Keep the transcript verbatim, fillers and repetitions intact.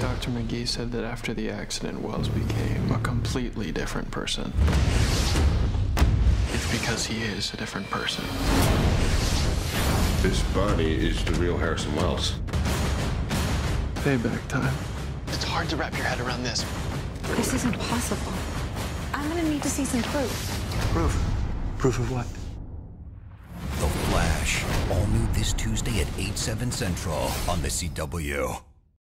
Doctor McGee said that after the accident, Wells became a completely different person. It's because he is a different person. This body is the real Harrison Wells. Payback time. It's hard to wrap your head around this. This is impossible. I'm gonna need to see some proof. Proof? Proof of what? The Flash, all new this Tuesday at eight, seven Central on the C W.